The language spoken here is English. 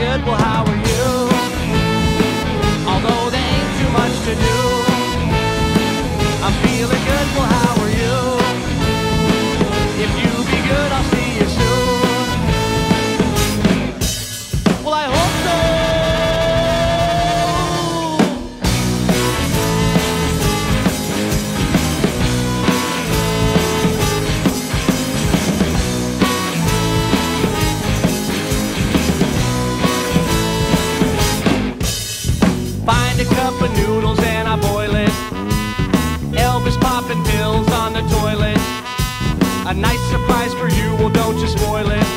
good, well how are you? Although there ain't too much to do, I'm feeling good, well how are you? If you be good, I'll see you soon. Well, I hope so. Find a cup of noodles and I boil it. Elvis popping pills on the toilet. A nice surprise for you, well don't you spoil it.